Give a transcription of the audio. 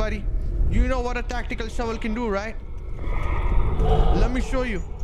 buddy. You know what a tactical shovel can do, right? Let me show you.